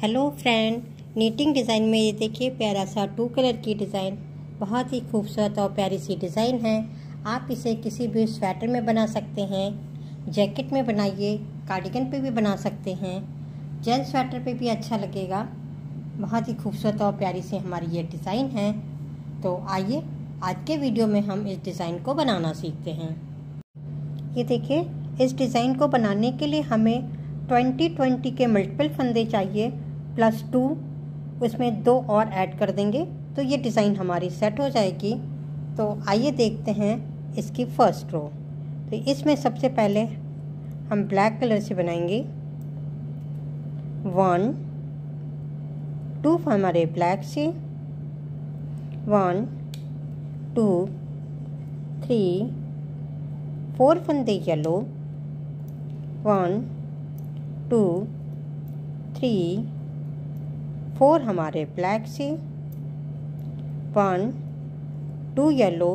Hello friend, knitting design में ये देखिए प्यारा सा 2 कलर की डिज़ाइन, बहुत ही खूबसूरत और प्यारी सी डिज़ाइन है। आप इसे किसी भी स्वेटर में बना सकते हैं, जैकेट में बनाइए, कार्डिगन पे भी बना सकते हैं, जेंट्स स्वेटर पे भी अच्छा लगेगा। बहुत ही खूबसूरत और प्यारी सी हमारी ये डिज़ाइन है। तो आइए आज के वीडियो में हम इस डिज़ाइन को बनाना सीखते हैं। ये देखिए, इस डिज़ाइन को बनाने के लिए हमें 20-20 के मल्टीपल फंदे चाहिए, +2 उसमें 2 और ऐड कर देंगे तो ये डिज़ाइन हमारी सेट हो जाएगी। तो आइए देखते हैं इसकी फर्स्ट रो। तो इसमें सबसे पहले हम ब्लैक कलर से बनाएंगे। 1 2 हमारे ब्लैक से, 1 2 3 4 फंदे येलो, 1 2 3 4 हमारे ब्लैक से, 1 2 येलो,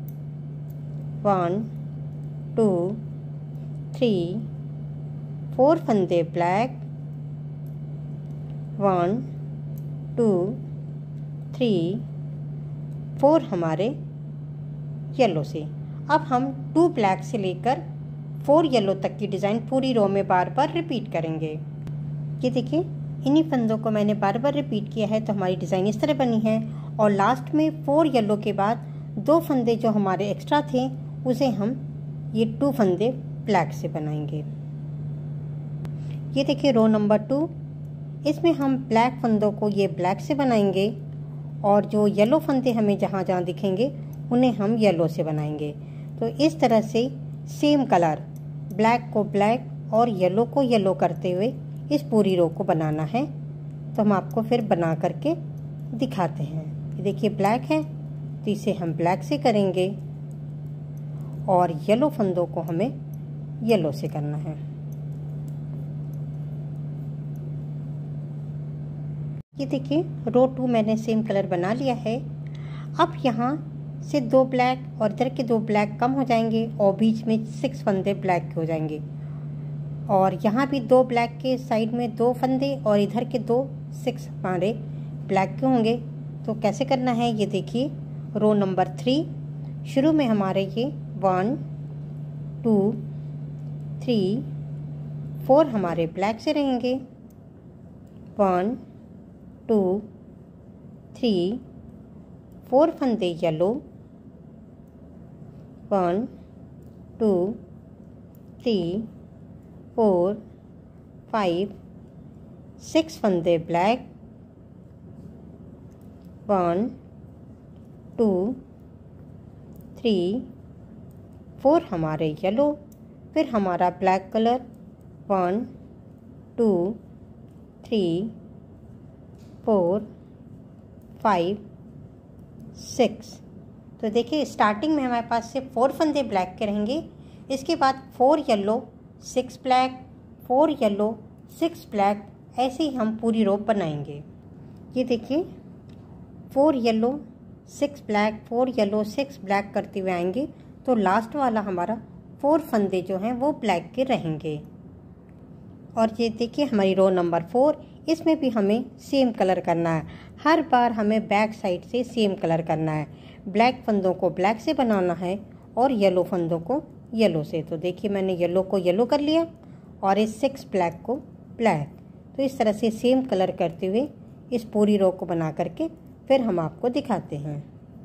1 2 3 4 फंदे ब्लैक, 1 2 3 4 हमारे येलो से। अब हम 2 ब्लैक से लेकर 4 येलो तक की डिज़ाइन पूरी रो में बार बार रिपीट करेंगे। ये देखिए, इन्हीं फंदों को मैंने बार बार रिपीट किया है तो हमारी डिज़ाइन इस तरह बनी है। और लास्ट में 4 येलो के बाद 2 फंदे जो हमारे एक्स्ट्रा थे उसे हम ये 2 फंदे ब्लैक से बनाएंगे। ये देखिए रो नंबर 2, इसमें हम ब्लैक फंदों को ये ब्लैक से बनाएंगे और जो येलो फंदे हमें जहाँ जहाँ दिखेंगे उन्हें हम येलो से बनाएंगे। तो इस तरह से सेम कलर ब्लैक को ब्लैक और येलो को येलो करते हुए इस पूरी रो को बनाना है। तो हम आपको फिर बना करके दिखाते हैं। ये देखिए ब्लैक है तो इसे हम ब्लैक से करेंगे और येलो फंदों को हमें येलो से करना है। ये देखिए रो 2 मैंने सेम कलर बना लिया है। अब यहाँ से 2 ब्लैक और इधर के 2 ब्लैक कम हो जाएंगे और बीच में 6 फंदे ब्लैक के हो जाएंगे। और यहाँ भी 2 ब्लैक के साइड में 2 फंदे और इधर के 6 हमारे ब्लैक के होंगे। तो कैसे करना है ये देखिए, रो नंबर 3 शुरू में हमारे ये 1 2 3 4 हमारे ब्लैक से रहेंगे, 1 2 3 4 फंदे येलो, 1 2 3 4 5 6 फंदे ब्लैक, 1 2 3 4 हमारे येलो। फिर हमारा ब्लैक कलर 1 2 3 4 5 6। तो देखिए स्टार्टिंग में हमारे पास से 4 फंदे ब्लैक के रहेंगे, इसके बाद 4 येलो 6 ब्लैक, 4 येलो 6 ब्लैक, ऐसे ही हम पूरी रो बनाएंगे। ये देखिए 4 येलो 6 ब्लैक, 4 येलो 6 ब्लैक करते हुए आएंगे तो लास्ट वाला हमारा 4 फंदे जो हैं वो ब्लैक के रहेंगे। और ये देखिए हमारी रो नंबर 4, इसमें भी हमें सेम कलर करना है। हर बार हमें बैक साइड से सेम कलर करना है। ब्लैक फंदों को ब्लैक से बनाना है और येलो फंदों को येलो से। तो देखिए मैंने येलो को येलो कर लिया और इस 6 ब्लैक को ब्लैक। तो इस तरह से सेम कलर करते हुए इस पूरी रो को बना करके फिर हम आपको दिखाते हैं।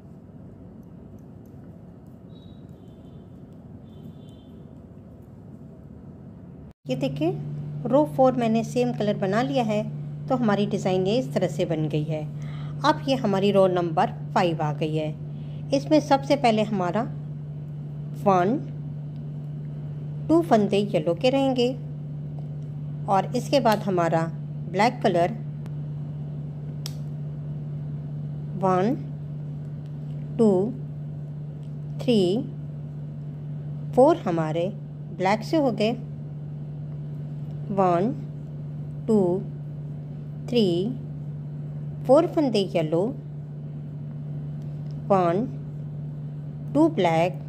ये देखिए रो 4 मैंने सेम कलर बना लिया है तो हमारी डिज़ाइन ये इस तरह से बन गई है। अब ये हमारी रो नंबर 5 आ गई है। इसमें सबसे पहले हमारा 1 2 फंदे येलो के रहेंगे और इसके बाद हमारा ब्लैक कलर 1 2 3 4 हमारे ब्लैक से हो गए, 1 2 3 4 फंदे येलो, 1 2 ब्लैक,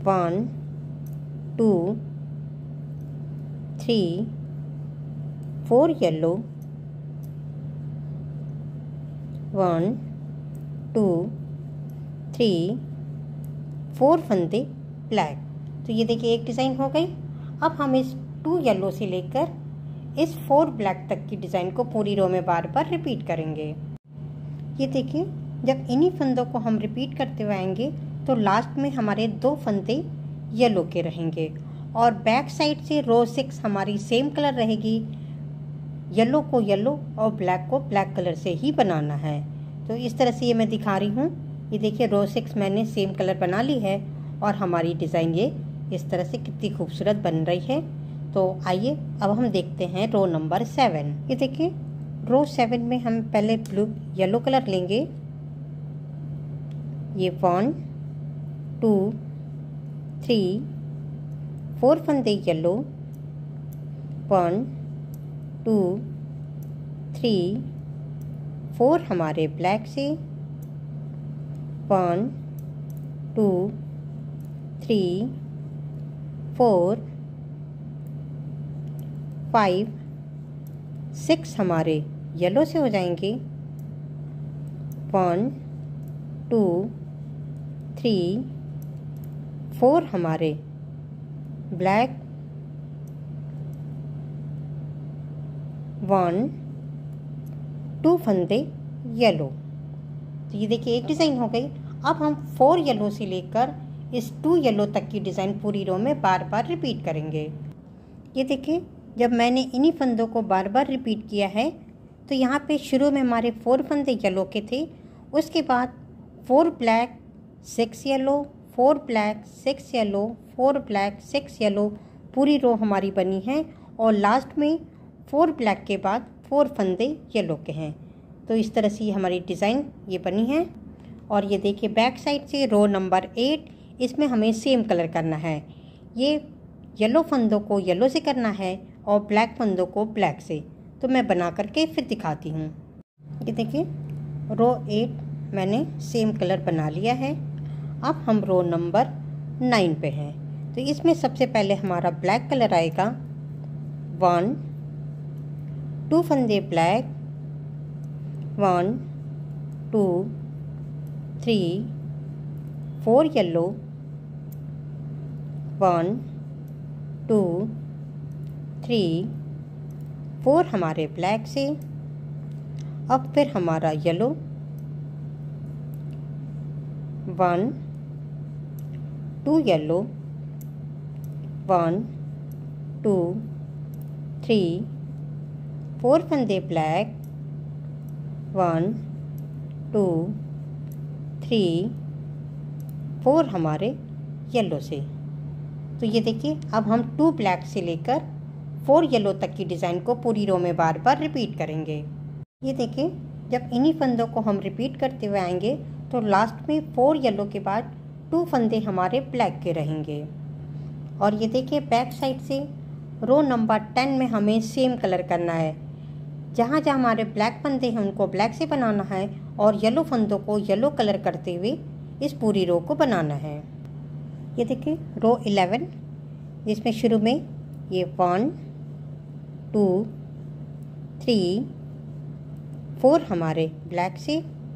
1 2 3 4 येलो, 1 2 3 4 फंदे ब्लैक। तो ये देखिए एक डिज़ाइन हो गई। अब हम इस 2 येलो से लेकर इस 4 ब्लैक तक की डिज़ाइन को पूरी रो में बार बार रिपीट करेंगे। ये देखिए जब इन्हीं फंदों को हम रिपीट करते हुए आएंगे तो लास्ट में हमारे 2 फंदे येलो के रहेंगे और बैक साइड से रो 6 हमारी सेम कलर रहेगी। येलो को येलो और ब्लैक को ब्लैक कलर से ही बनाना है। तो इस तरह से ये मैं दिखा रही हूँ। ये देखिए रो 6 मैंने सेम कलर बना ली है और हमारी डिज़ाइन ये इस तरह से कितनी खूबसूरत बन रही है। तो आइए अब हम देखते हैं रो नंबर 7। ये देखिए रो 7 में हम पहले येलो कलर लेंगे। ये 1 2 3 4 फंदे येलो, 1 2 3 4 हमारे ब्लैक से, 1 2 3 4 5 6 हमारे येलो से हो जाएंगे, 1 2 3 4 हमारे ब्लैक, 1 2 फंदे येलो। तो ये देखिए एक डिज़ाइन हो गई। अब हम 4 येलो से लेकर इस 2 येलो तक की डिज़ाइन पूरी रो में बार बार रिपीट करेंगे। ये देखिए जब मैंने इन्हीं फंदों को बार बार रिपीट किया है तो यहाँ पे शुरू में हमारे 4 फंदे येलो के थे, उसके बाद 4 black 6 yellow, 4 black 6 yellow, 4 black 6 yellow पूरी रो हमारी बनी है और लास्ट में 4 ब्लैक के बाद 4 फंदे येलो के हैं। तो इस तरह से हमारी डिज़ाइन ये बनी है। और ये देखिए बैक साइड से रो नंबर 8, इसमें हमें सेम कलर करना है। ये येलो फंदों को येलो से करना है और ब्लैक फंदों को ब्लैक से। तो मैं बना करके फिर दिखाती हूँ। ये देखिए रो 8 मैंने सेम कलर बना लिया है। अब हम रो नंबर 9 पे हैं। तो इसमें सबसे पहले हमारा ब्लैक कलर आएगा। 1 2 फंदे ब्लैक, 1 2 3 4 येलो, 1 2 3 4 हमारे ब्लैक से। अब फिर हमारा येलो, 1 2 येलो, 1 2 3 4 फंदे ब्लैक, 1 2 3 4 हमारे येलो से। तो ये देखिए अब हम 2 ब्लैक से लेकर 4 येलो तक की डिज़ाइन को पूरी रो में बार बार रिपीट करेंगे। ये देखिए जब इन्हीं फंदों को हम रिपीट करते हुए आएंगे तो लास्ट में 4 येलो के बाद 2 फंदे हमारे ब्लैक के रहेंगे। और ये देखिए बैक साइड से रो नंबर 10 में हमें सेम कलर करना है। जहाँ जहाँ हमारे ब्लैक फंदे हैं उनको ब्लैक से बनाना है और येलो फंदों को येलो कलर करते हुए इस पूरी रो को बनाना है। ये देखिए रो 11 जिसमें शुरू में ये 1 2 3 4 हमारे ब्लैक से,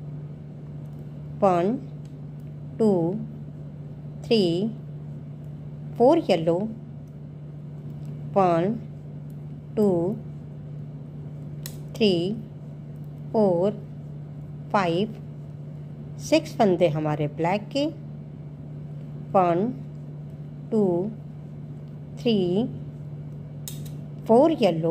1 2 3 4 येलो, 1 2 3 4 5 6 फंदे हमारे ब्लैक के, 1 2 3 4 येलो,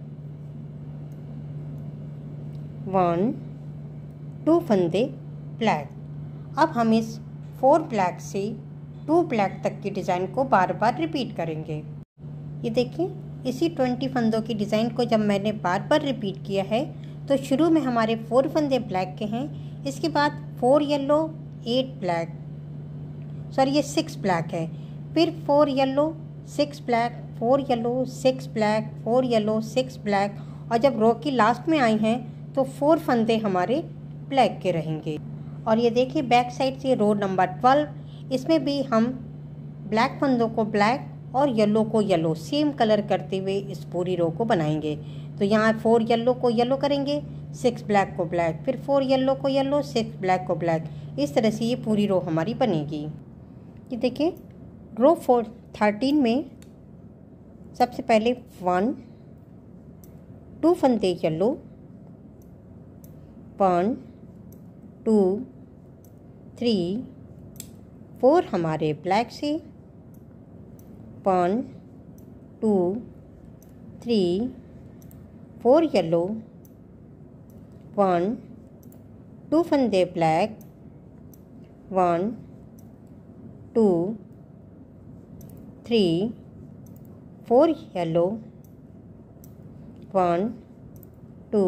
1 2 फंदे ब्लैक। अब हम इस 4 ब्लैक से 2 ब्लैक तक की डिज़ाइन को बार बार रिपीट करेंगे। ये देखिए इसी 20 फंदों की डिज़ाइन को जब मैंने बार बार रिपीट किया है तो शुरू में हमारे 4 फंदे ब्लैक के हैं, इसके बाद 4 येलो 8 ब्लैक, सॉरी ये 6 ब्लैक है, फिर 4 yellow 6 black, 4 yellow 6 black, 4 yellow 6 black, और जब रो की लास्ट में आई हैं तो 4 फंदे हमारे ब्लैक के रहेंगे। और ये देखिए बैक साइड से रो नंबर 12, इसमें भी हम ब्लैक फंदों को ब्लैक और येलो को येलो सेम कलर करते हुए इस पूरी रो को बनाएंगे। तो यहाँ 4 येलो को येलो करेंगे, 6 ब्लैक को ब्लैक, फिर 4 येलो को येलो, 6 ब्लैक को ब्लैक। इस तरह से ये पूरी रो हमारी बनेगी। ये देखिए रो 13 में सबसे पहले 1 2 फंदे येलो, 1 2 3 4 हमारे ब्लैक से, 1 2 3 4 येलो, 1 2 फंदे ब्लैक, 1 2 3 4 येलो, 1 2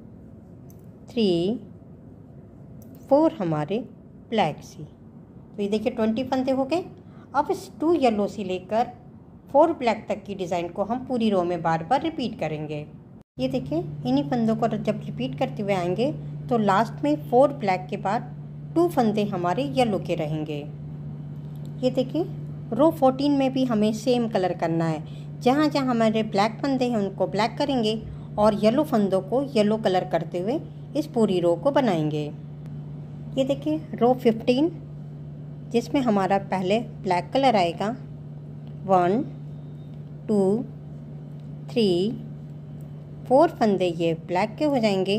3 4 हमारे ब्लैक से। तो ये देखिए 20 फंदे हो गए। अब इस 2 येलो से लेकर 4 ब्लैक तक की डिज़ाइन को हम पूरी रो में बार बार रिपीट करेंगे। ये देखिए इन्हीं फंदों को जब रिपीट करते हुए आएंगे तो लास्ट में 4 ब्लैक के बाद 2 फंदे हमारे येलो के रहेंगे। ये देखिए रो 14 में भी हमें सेम कलर करना है। जहाँ जहाँ हमारे ब्लैक फंदे हैं उनको ब्लैक करेंगे और येलो फंदों को येलो कलर करते हुए इस पूरी रो को बनाएंगे। ये देखिए रो 15 जिसमें हमारा पहले ब्लैक कलर आएगा, 1 2 3 4 फंदे ये ब्लैक के हो जाएंगे,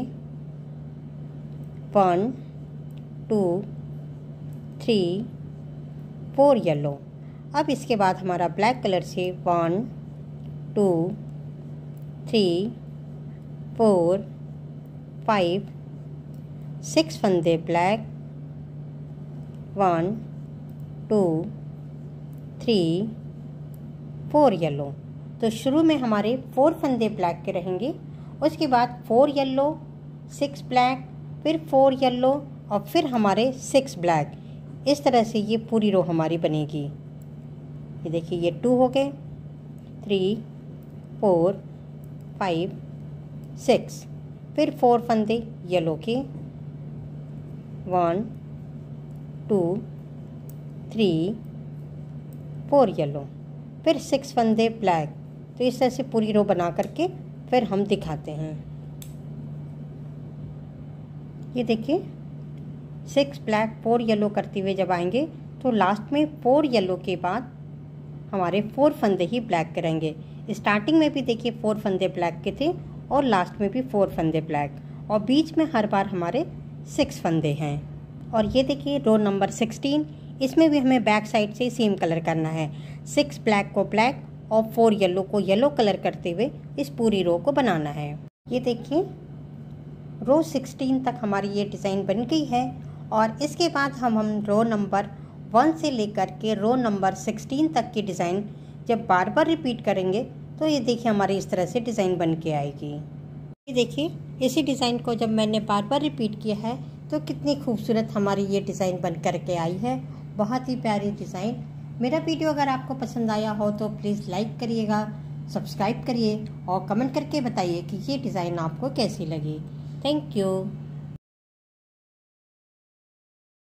1 2 3 4 येलो। अब इसके बाद हमारा ब्लैक कलर से 1 2 3 4 5 6 फंदे ब्लैक, 1 2 3 4 येलो। तो शुरू में हमारे 4 फंदे ब्लैक के रहेंगे, उसके बाद 4 येलो 6 ब्लैक, फिर 4 येलो और फिर हमारे 6 ब्लैक। इस तरह से ये पूरी रो हमारी बनेगी। ये देखिए ये 2 हो गए, 3 4 5 6, फिर 4 फंदे येलो के, 1 2 3 4 येलो, फिर 6 फंदे ब्लैक। तो इस तरह से पूरी रो बना करके फिर हम दिखाते हैं। ये देखिए 6 ब्लैक 4 येलो करते हुए जब आएंगे तो लास्ट में 4 येलो के बाद हमारे 4 फंदे ही ब्लैक के रहेंगे। स्टार्टिंग में भी देखिए 4 फंदे ब्लैक के थे और लास्ट में भी 4 फंदे ब्लैक, और बीच में हर बार हमारे 6 फंदे हैं। और ये देखिए रो नंबर 16, इसमें भी हमें बैक साइड से सेम कलर करना है। 6 ब्लैक को ब्लैक और 4 येलो को येलो कलर करते हुए इस पूरी रो को बनाना है। ये देखिए रो 16 तक हमारी ये डिज़ाइन बन गई है, और इसके बाद हम रो नंबर 1 से लेकर के रो नंबर 16 तक की डिज़ाइन जब बार बार रिपीट करेंगे तो ये देखिए हमारी इस तरह से डिज़ाइन बन के आएगी। ये देखिए इसी डिज़ाइन को जब मैंने बार बार रिपीट किया है तो कितनी खूबसूरत हमारी ये डिज़ाइन बन करके आई है। बहुत ही प्यारी डिज़ाइन। मेरा वीडियो अगर आपको पसंद आया हो तो प्लीज़ लाइक करिएगा, सब्सक्राइब करिए और कमेंट करके बताइए कि ये डिज़ाइन आपको कैसी लगी। Thank you.